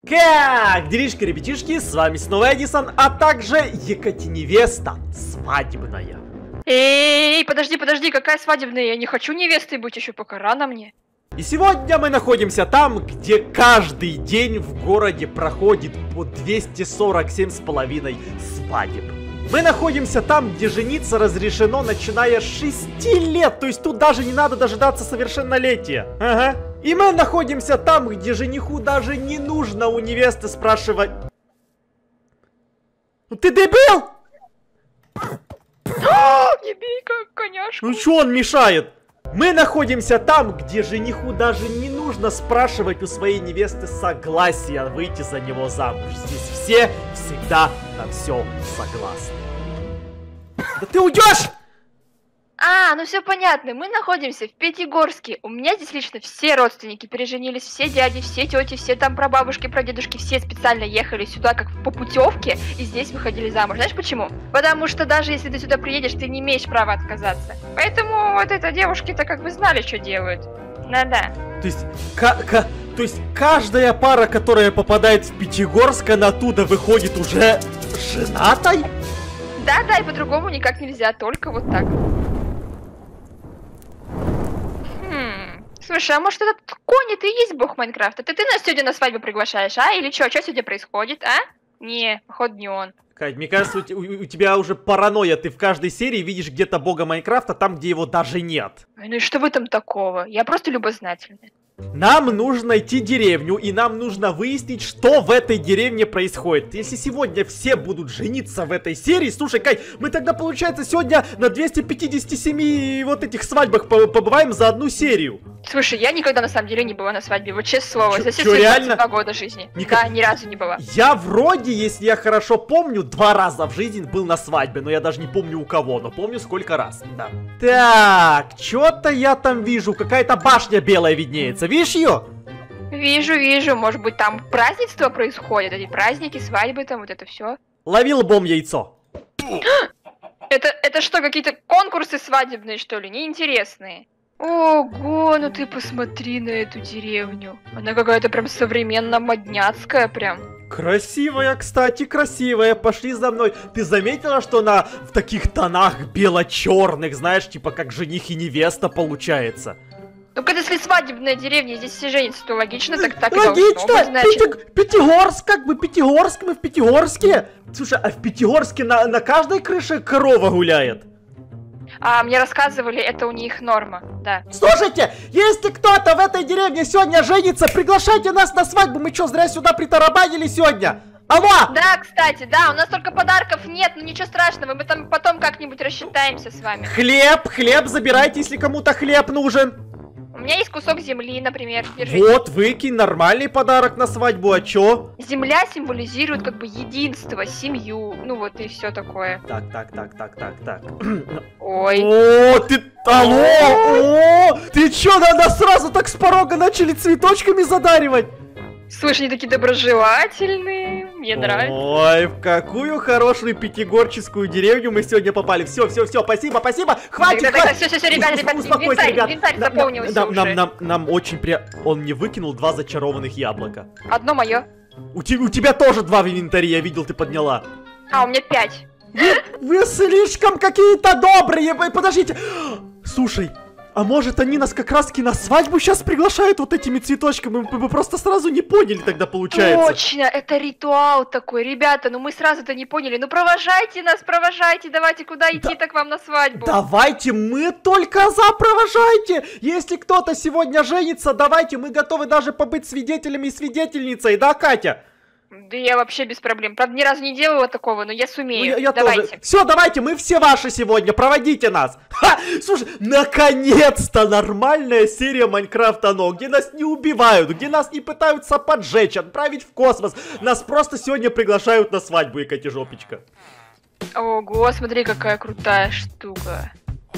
Как делишки, ребятишки, с вами снова Эдисон, а также Екатериневеста свадебная. Эй, подожди, какая свадебная? Я не хочу невестой быть, еще пока рано мне. И сегодня мы находимся там, где каждый день в городе проходит по 247,5 свадеб. Мы находимся там, где жениться разрешено, начиная с 6 лет, то есть тут даже не надо дожидаться совершеннолетия. Ага. И мы находимся там, где жениху даже не нужно у невесты спрашивать: ну ты дебил? Не бей, как коняшку. Ну чё он мешает? Мы находимся там, где жениху даже не нужно спрашивать у своей невесты согласия выйти за него замуж. Здесь все всегда на все согласны. Да ты уйдешь! Ну все понятно, мы находимся в Пятигорске. У меня здесь лично все родственники переженились, все дяди, все тети, все там прабабушки, прадедушки, все специально ехали сюда как по путевке и здесь выходили замуж. Знаешь почему? Потому что даже если ты сюда приедешь, ты не имеешь права отказаться. Поэтому вот это девушки-то как бы знали, что делают. Да-да. То есть каждая пара, которая попадает в Пятигорск, она оттуда выходит уже женатой? Да-да, и по-другому никак нельзя, только вот так. Слушай, а может этот конь это и есть бог Майнкрафта? Ты нас сегодня на свадьбу приглашаешь, а? Или что? Что сегодня происходит, а? Не, походу не он. Кать, мне кажется, у тебя уже паранойя. Ты в каждой серии видишь где-то бога Майнкрафта, там, где его даже нет. Ну и что в этом такого? Я просто любознательная. Нам нужно найти деревню, и нам нужно выяснить, что в этой деревне происходит. Если сегодня все будут жениться в этой серии, слушай, Кай, мы тогда, получается, сегодня на 257 вот этих свадьбах побываем за одну серию. Слушай, я никогда на самом деле не была на свадьбе, вот честное слово, за все свои 22 года жизни. Да, ни разу не была. Я вроде, если я хорошо помню, 2 раза в жизни был на свадьбе, но я даже не помню у кого, но помню сколько раз, да. Так, что-то я там вижу, какая-то башня белая виднеется. Видишь ее? Вижу, может быть там празднества происходят, эти праздники, свадьбы там, вот это все. Лови лбом яйцо. Это что, какие-то конкурсы свадебные, что ли, неинтересные? Ого, ну ты посмотри на эту деревню. Она какая-то прям современно-модняцкая прям. Красивая, кстати, красивая. Пошли за мной. Ты заметила, что она в таких тонах бело-черных, знаешь, типа как жених и невеста получается? Ну, когда если свадебная деревня, здесь все женятся, то логично, так и логично. должно быть, значит. Пятигорск, как бы, Пятигорск, мы в Пятигорске. Слушай, а в Пятигорске на каждой крыше корова гуляет? Мне рассказывали, это у них норма, да. Слушайте, если кто-то в этой деревне сегодня женится, приглашайте нас на свадьбу. Мы что, зря сюда притарабанили сегодня? Алло! Да, кстати, да, у нас только подарков нет, но ничего страшного, мы там потом как-нибудь рассчитаемся с вами. Хлеб забирайте, если кому-то хлеб нужен. У меня есть кусок земли, например, держите. Вот, выкинь, нормальный подарок на свадьбу, а чё? Земля символизирует как бы единство, семью, ну вот и все такое. Так. Ой. О, ты... Алло! О, ты чё, надо сразу так с порога начали цветочками задаривать? Слушай, они такие доброжелательные, мне нравится. Ой, в какую хорошую пятигорческую деревню мы сегодня попали. Все, спасибо, хватит, Все, ребят, инвентарь заполнился уже. Нам очень приятно. Он мне выкинул 2 зачарованных яблока. Одно мое. У тебя тоже 2 в инвентаре, я видел, ты подняла. У меня 5. Вы слишком какие-то добрые, подождите. Слушай, а может они нас как раз-таки на свадьбу сейчас приглашают вот этими цветочками? Мы просто сразу не поняли тогда, получается. Точно, это ритуал такой. Ребята, ну мы сразу-то не поняли. Ну провожайте нас, давайте куда идти-то к вам на свадьбу. Давайте, мы только за, провожайте. Если кто-то сегодня женится, давайте, мы готовы даже побыть свидетелями и свидетельницей, да, Катя? Да я вообще без проблем. Правда, ни разу не делала такого, но я сумею. Ну, я давайте. Тоже. Все, давайте, мы все ваши сегодня, проводите нас. Ха! Слушай, наконец-то нормальная серия Майнкрафта, где нас не убивают, где нас не пытаются поджечь, отправить в космос. Нас просто сегодня приглашают на свадьбу, Екатежопечка. Ого, смотри, какая крутая штука.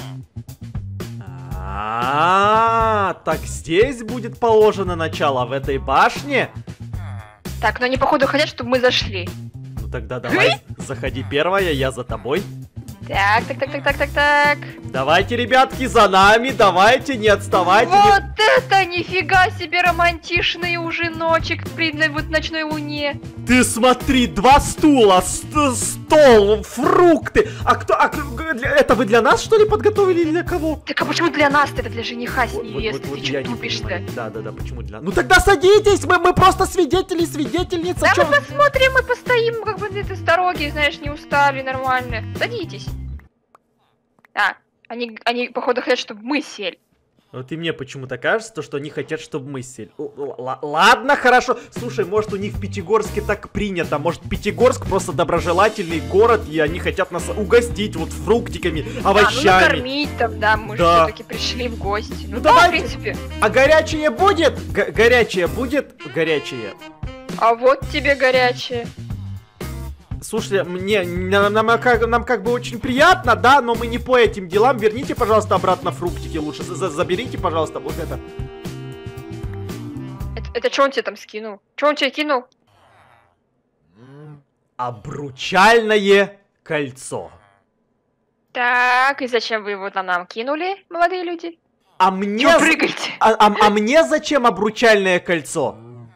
Так здесь будет положено начало, в этой башне? Так, но они походу хотят, чтобы мы зашли. Ну тогда давай, заходи первая, я за тобой. Так. Давайте, ребятки, за нами, давайте, не отставайте. Вот это нифига себе романтичный ужиночек при вот ночной луне. Ты смотри, 2 стула, стол, фрукты. Это вы для нас, что ли, подготовили или для кого? Так а почему для нас-то? Это для жениха с невестой. Ты что тупишь-то? Да, почему для нас? Ну тогда садитесь, мы просто свидетели, свидетельница. Да, мы посмотрим, мы постоим, как бы где-то с дороги, знаешь, не устали нормально. Садитесь. Они походу хотят, чтобы мы сели. Вот и мне почему-то кажется, что они хотят, чтобы мы сели. Ладно, хорошо. Слушай, может у них в Пятигорске так принято. Может Пятигорск просто доброжелательный город, и они хотят нас угостить вот фруктиками, овощами. Ну накормить там, да, мы же все-таки пришли в гости. Ну да, давайте. в принципе. А горячее будет? Горячее будет? Горячее. А вот тебе горячее. Слушай, нам как бы очень приятно, да, но мы не по этим делам. Верните, пожалуйста, обратно фруктики лучше. Заберите, пожалуйста, вот это. Это что он тебе там скинул? Что он тебе кинул? Обручальное кольцо. Так, и зачем вы его нам кинули, молодые люди? А мне... Чё прыгаете? А мне зачем обручальное кольцо?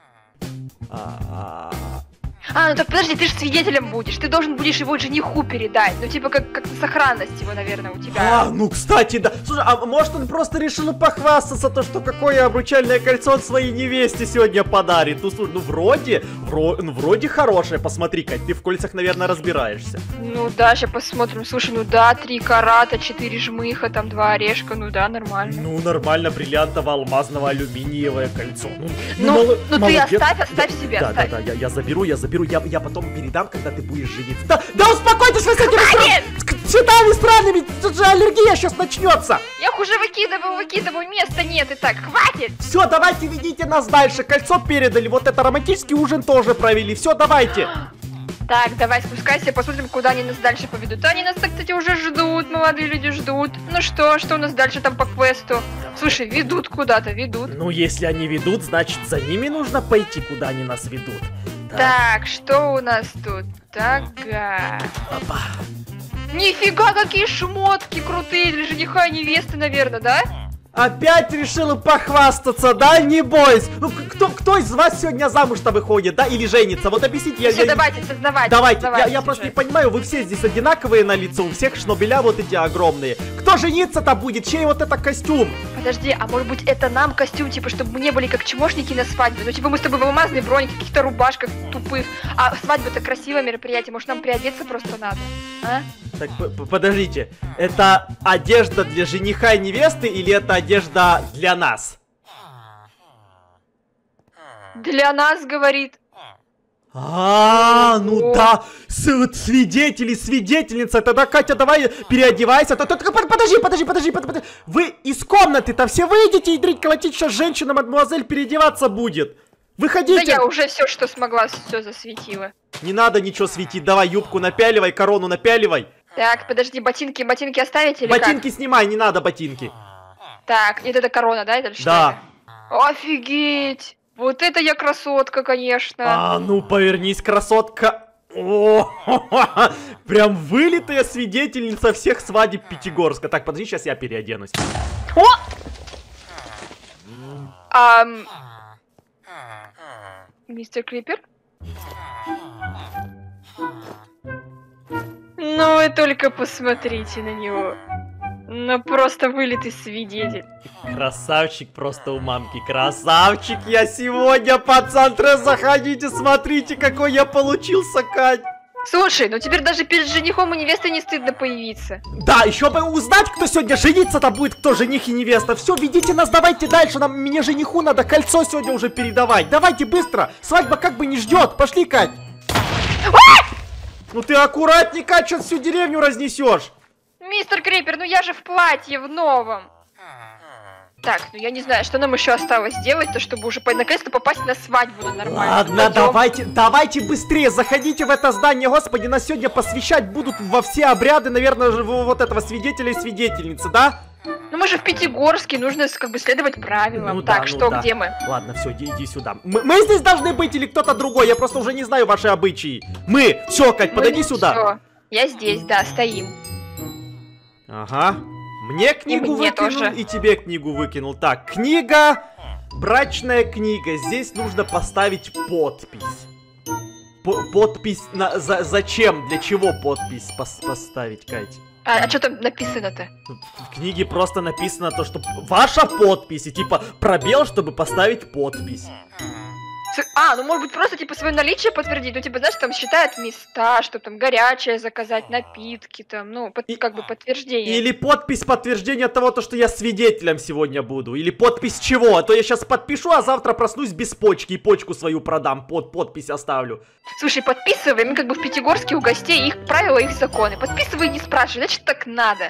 Ну так подожди, ты же свидетелем будешь. Ты должен будешь его жениху передать. Ну типа как сохранность его, наверное, у тебя. Ну кстати, да. Слушай, а может он просто решил похвастаться, то что какое обручальное кольцо он своей невесте сегодня подарит? Ну слушай, вроде хорошее. Посмотри-ка, ты в кольцах, наверное, разбираешься. Ну да, сейчас посмотрим. Слушай, ну да, 3 карата, 4 жмыха, там 2 орешка, ну да, нормально. Ну нормально, бриллиантово-алмазново-алюминиевое кольцо. Ну ты оставь себе, оставь. Да, я заберу. Я потом передам, когда ты будешь жениться. Да успокойтесь вы с этими цветами странными, тут же аллергия сейчас начнется. Я их уже выкидываю, места нет и так, хватит. Все, давайте ведите нас дальше, кольцо передали, вот это романтический ужин тоже провели, все, давайте. Так, давай спускайся, посмотрим, куда они нас дальше поведут. Они нас, кстати, уже ждут, молодые люди ждут. Ну что у нас дальше там по квесту? Слушай, ведут куда-то, ведут. Ну, если они ведут, значит, за ними нужно пойти, куда они нас ведут. Так, что у нас тут? Тага. Опа. Нифига, какие шмотки крутые для жениха и невесты, наверное, да? Опять решила похвастаться, да? Не бойся. Ну, кто из вас сегодня замуж-то выходит, да? Или женится? Вот объясните. Все, давайте, создавайте. Давайте, я просто не понимаю, вы все здесь одинаковые на лицо, у всех шнобеля вот эти огромные. Кто жениться-то будет? Чей вот это костюм? Подожди, а может быть это нам костюм, типа, чтобы мы не были как чмошники на свадьбе? Ну, типа, мы с тобой в алмазной броне, каких-то рубашках тупых. А свадьба-то красивое мероприятие, может нам приодеться просто надо, а? Так, подождите, это одежда для жениха и невесты или это одежда для нас? Для нас, говорит. Ну да, свидетели, свидетельница, тогда, Катя, давай переодевайся. Подожди. Вы из комнаты-то все выйдете и дрить колотить, сейчас женщина, мадемуазель, переодеваться будет. Выходите. Да я уже все, что смогла, все засветила. Не надо ничего светить, давай юбку напяливай, корону напяливай. Так, подожди, ботинки оставить или ботинки как? Снимай, не надо ботинки. Так, это корона, да? Это что? Да. Это? Офигеть! Вот это я красотка, конечно. Ну повернись, красотка. Прям вылитая свидетельница всех свадеб Пятигорска. Так, подожди, сейчас я переоденусь. Мистер Крипер? Ну вы только посмотрите на него. Ну просто вылитый свидетель. Красавчик просто у мамки. Красавчик я сегодня, пацаны, заходите, смотрите, какой я получился, Кать. Слушай, ну теперь даже перед женихом и невестой не стыдно появиться. Да, еще бы узнать, кто сегодня жениться-то будет, кто жених и невеста. Все, ведите нас, давайте дальше, мне жениху надо кольцо сегодня уже передавать. Давайте быстро, свадьба как бы не ждет. Пошли, Кать. Ну ты аккуратней, Кать, сейчас всю деревню разнесешь. Мистер Крипер, ну я же в платье, в новом. Так, ну я не знаю, что нам еще осталось сделать-то, чтобы уже наконец-то попасть на свадьбу нормально. Ладно, давайте быстрее, заходите в это здание, господи, нас сегодня посвящать будут во все обряды, наверное, вот этого свидетеля и свидетельницы, да? Ну мы же в Пятигорске, нужно как бы следовать правилам. Ну, так, да, что, да. где мы? Ладно, все, иди сюда. Мы здесь должны быть или кто-то другой? Я просто уже не знаю ваши обычаи. Все, Кать, подойди сюда. Всё. Я здесь, да, стоим. Ага. Мне книгу мне выкинул, тоже. и тебе книгу выкинул. Так, книга, брачная книга. Здесь нужно поставить подпись. Подпись зачем? Для чего подпись поставить, Кать? А что там написано-то? В книге просто написано то, что ваша подпись, и типа пробел, чтобы поставить подпись. А, ну может быть просто типа свое наличие подтвердить, ну типа знаешь, там считают места, что там горячее заказать, напитки там, ну как бы подтверждение. Или подпись подтверждения того, то, что я свидетелем сегодня буду. Или подпись чего? А то я сейчас подпишу, а завтра проснусь без почки и почку свою продам, подпись оставлю. Слушай, подписывай, мы как бы в Пятигорске у гостей, их правила, их законы. Подписывай и не спрашивай, значит так надо.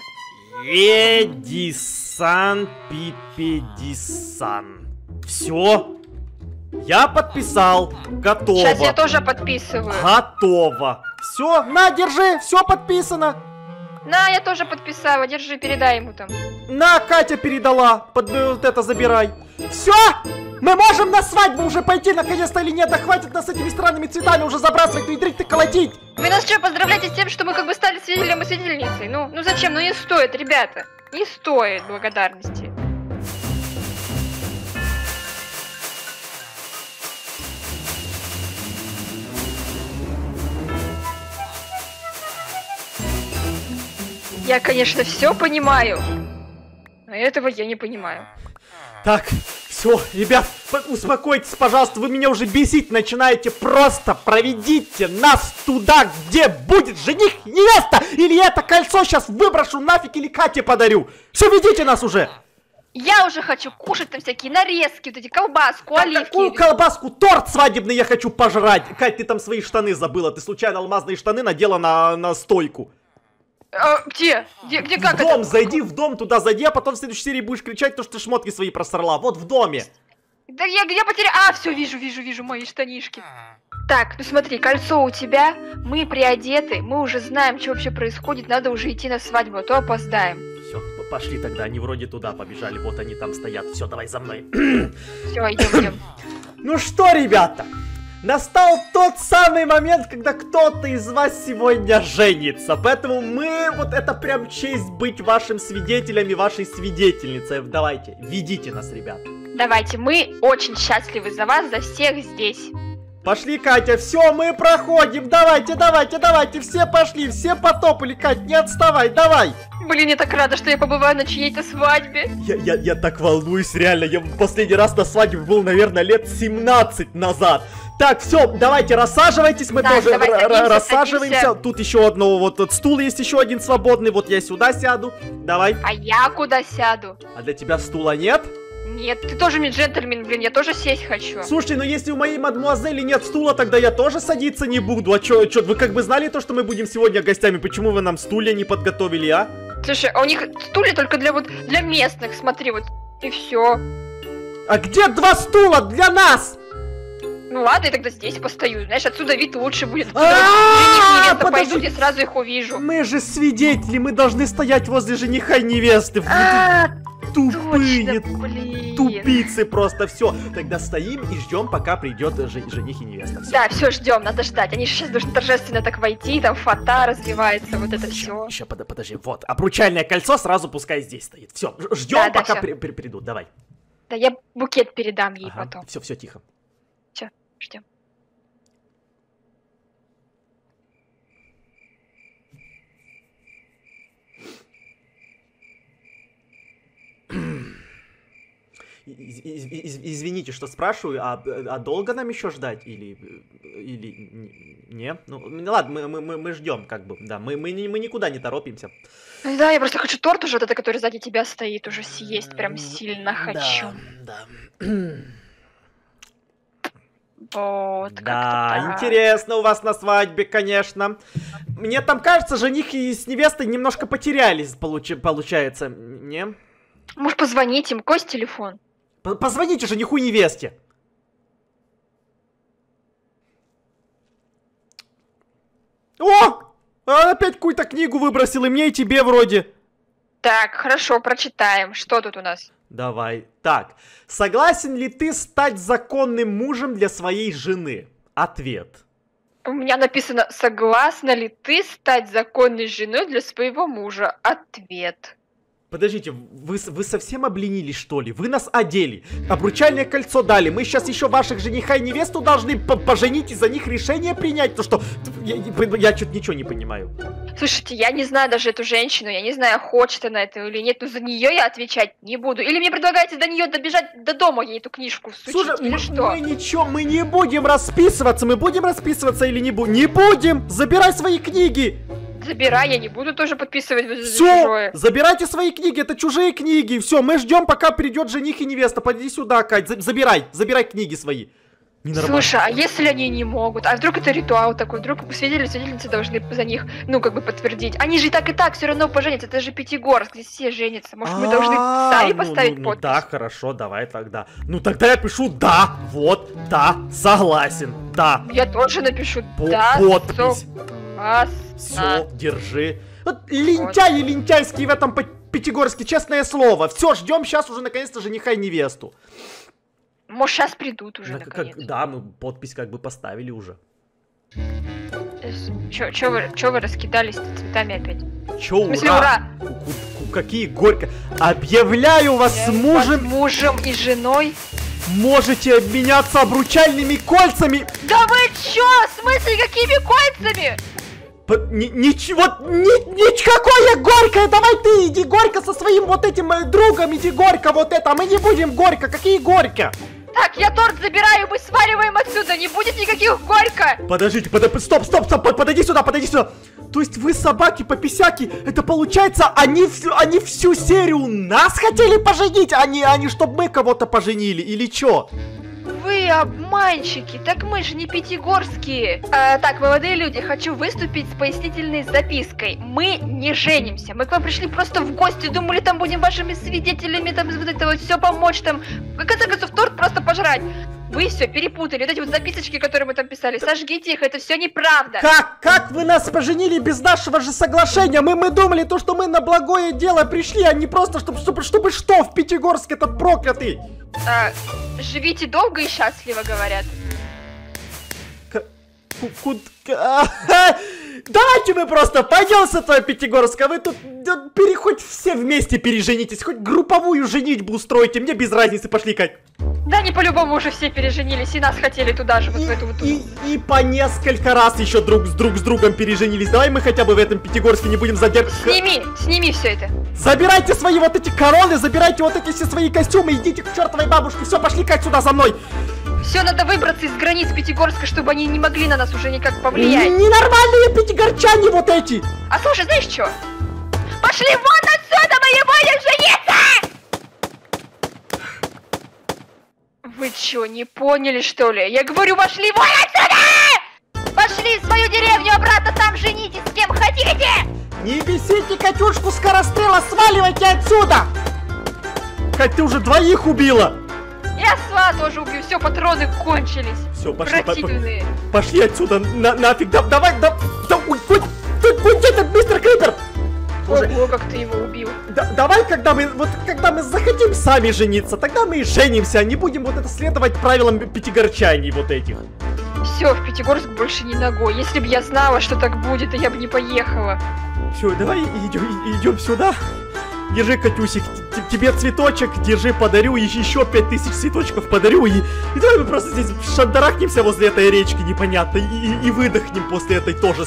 Эдисан Пипедисан. Все. Я подписал. Готово. Сейчас я тоже подписываю. Готово. Все, на, держи, все подписано. На, я тоже подписала, держи, передай ему там. На, Катя передала. Вот это забирай. Все, мы можем на свадьбу уже пойти наконец-то или нет? Да хватит нас этими странными цветами уже забрасывать, ядрить ты колотить. Вы нас что, поздравляете с тем, что мы как бы стали свидетелем и свидетельницей? Ну зачем? Ну не стоит, ребята. Не стоит благодарности. Я, конечно, все понимаю, но этого я не понимаю. Так, все, ребят, успокойтесь, пожалуйста, вы меня уже бесить начинаете. Просто проведите нас туда, где будет жених и невеста, или я это кольцо сейчас выброшу нафиг, или Кате подарю. Все, ведите нас уже. Я уже хочу кушать там всякие нарезки, вот эти колбаску, оливки. Какую колбаску? Торт свадебный я хочу пожрать. Кать, ты там свои штаны забыла, ты случайно алмазные штаны надела на стойку. Где как в дом это? зайди, в дом туда зайди, а потом в следующей серии будешь кричать, то, что ты шмотки свои просрала. Вот в доме. Да я где потеряла? А, все, вижу мои штанишки. Так, ну смотри, кольцо у тебя, мы приодеты, мы уже знаем, что вообще происходит, надо уже идти на свадьбу, а то опоздаем. Все, пошли тогда, они вроде туда побежали, вот они там стоят. Все, давай за мной. Все, идем. Ну что, ребята? Настал тот самый момент, когда кто-то из вас сегодня женится. Поэтому вот это прям честь быть вашим свидетелем и вашей свидетельницей. Давайте, ведите нас, ребят. Давайте, мы очень счастливы за вас, за всех здесь. Пошли, Катя, все, мы проходим. Давайте, все пошли, все потопали. Кать, не отставай, давай. Блин, я так рада, что я побываю на чьей-то свадьбе. Я так волнуюсь, реально. Я в последний раз на свадьбе был, наверное, лет 17 назад. Так, все, давайте, рассаживайтесь, мы так, тоже рассаживаемся. Садимся. Тут еще одного, вот стул есть еще один свободный, вот я сюда сяду. Давай. А я куда сяду? А для тебя стула нет? Нет, ты тоже мне джентльмен, блин, я тоже сесть хочу. Слушай, ну если у моей мадмуазели нет стула, тогда я тоже садиться не буду. А чё, вы как бы знали то, что мы будем сегодня гостями? Почему вы нам стулья не подготовили, а? Слушай, а у них стулья только для местных, смотри, вот, и все. А где 2 стула для нас? Ну ладно, я тогда здесь постою, знаешь, отсюда вид лучше будет. Жених, невеста пойдут, я сразу их увижу. Мы же свидетели, мы должны стоять возле жениха и невесты. Тупые, тупицы просто, все. Тогда стоим и ждем, пока придет жених и невеста. Всё. Да, все, ждем, надо ждать. Они же сейчас должны торжественно так войти, там фата развивается, вот это все. Еще подожди, вот, обручальное кольцо сразу пускай здесь стоит. Все, ждем, да, пока придут, давай. Да, я букет передам ей потом. Все, тихо. Все, ждем. Извините, что спрашиваю, а долго нам еще ждать? Или не? Ну ладно, мы ждем, как бы, да, мы никуда не торопимся. Да, я просто хочу торт уже, вот это, который сзади тебя стоит, уже съесть прям сильно хочу. Да. Вот, да, интересно у вас на свадьбе, конечно. Мне там кажется, жених и с невестой немножко потерялись, получается, не? Может, позвонить им, какой телефон? Позвоните жениху и невесте. О! Он опять какую-то книгу выбросил, и мне, и тебе вроде. Так, хорошо, прочитаем. Что тут у нас? Давай. Так, согласен ли ты стать законным мужем для своей жены? Ответ. У меня написано: согласна ли ты стать законной женой для своего мужа? Ответ. Подождите, вы совсем обленились, что ли? Вы нас одели, обручальное кольцо дали, мы сейчас еще ваших жениха и невесту должны поженить и за них решение принять, то что... Я что-то ничего не понимаю. Слушайте, я не знаю даже эту женщину, я не знаю, хочет она это или нет, но за нее я отвечать не буду. Или мне предлагаете до нее добежать до дома, ей эту книжку всучить, слушай, или что? мы не будем расписываться, мы будем расписываться или не будем? Не будем! Забирай свои книги! Забирай, я не буду тоже подписывать за Все, чужое. забирайте свои книги, это чужие книги. Все, мы ждем, пока придет жених и невеста. Подойди сюда, Кать, забирай книги свои. Слушай, а если они не могут? А вдруг это ритуал такой? Вдруг свидетели, свидетельницы должны за них, ну, как бы подтвердить? Они же и так все равно поженятся, это же Пятигорск, здесь все женятся. Может, мы должны сами поставить подпись? Да, хорошо, давай тогда. Ну, тогда я пишу да, вот, да, согласен, да. Я тоже напишу да, подпись. Согласна. Все, держи. Вот лентяи лентяйские в этом Пятигорске, честное слово. Все, ждем сейчас уже наконец-то жениха и невесту. Может, сейчас придут уже, наконец. Да, мы подпись как бы поставили уже. Чё вы раскидались цветами опять? Чё, ура? В смысле, ура? Какие горько. Объявляю вас мужем и женой. Можете обменяться обручальными кольцами. Да вы чё? В смысле, какими кольцами? Ничего, никакое горькое, давай ты иди горько со своим вот этим другом, иди горько вот это, а мы не будем горько, какие горько? Так, я торт забираю, мы сваливаем отсюда, не будет никаких горько. Подождите, стоп, подойди сюда. То есть вы, собаки-пописяки, это получается, они всю серию нас хотели поженить, а не чтобы мы кого-то поженили, или чё? Вы обманщики, так мы же не пятигорские. Так, молодые люди, хочу выступить с пояснительной запиской. Мы не женимся, мы к вам пришли просто в гости, думали, там будем вашими свидетелями, там вот это вот все помочь, там, в конце концов, торт просто пожрать. Вы все перепутали, вот эти вот записочки, которые мы там писали, сожгите их, это все неправда. Как вы нас поженили без нашего же соглашения? Мы думали, что мы на благое дело пришли, а не просто, чтобы что, в Пятигорск этот проклятый. Живите долго и счастливо, говорят. Давайте мы просто пойдем с этого Пятигорска, вы тут хоть все вместе переженитесь, хоть групповую женитьбу устройте, мне без разницы, пошли, Кать. Да, не по-любому уже все переженились, и нас хотели туда же, вот в эту вот... И по несколько раз еще друг с другом переженились, давай мы хотя бы в этом Пятигорске не будем задерживаться. Сними все это. Забирайте свои вот эти короны, забирайте вот эти все свои костюмы, идите к чертовой бабушке, все, пошли, Кать, сюда за мной. Все, надо выбраться из границ Пятигорска, чтобы они не могли на нас уже никак повлиять. Ненормальные пятигорчане вот эти! А слушай, знаешь что? Пошли вон отсюда, мы не будем жениться! Вы что, не поняли, что ли? Я говорю, пошли вон отсюда! Пошли в свою деревню обратно, там женитесь с кем хотите! Не бесите Катюшку скорострела, сваливайте отсюда! Кать, ты уже двоих убила! Я сва тоже убью, все, патроны кончились. Все, пошли, противные. Пошли отсюда, нафиг, давай, уйди этот мистер Крипер! Ого, как ты его убил. Давай, когда мы захотим сами жениться, тогда мы и женимся, а не будем вот это следовать правилам пятигорчаний вот этих. Все, в Пятигорск больше не ногой. Если бы я знала, что так будет, то я бы не поехала. Все, давай идем сюда. Держи, Катюсик, тебе цветочек, держи, подарю, еще 5000 цветочков подарю, и давай мы просто здесь шандарахнемся возле этой речки непонятной, и выдохнем после этой тоже.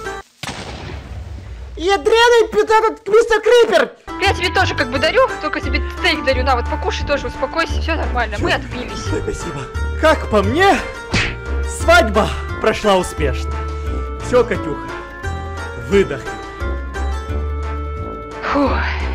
Ядреный этот мистер Крипер! Я тебе тоже как бы дарю, только тебе стейк дарю, на, вот покушай тоже, успокойся, все нормально, мы отбились. Спасибо. Как по мне, свадьба прошла успешно. Все, Катюха, выдохни. Фух.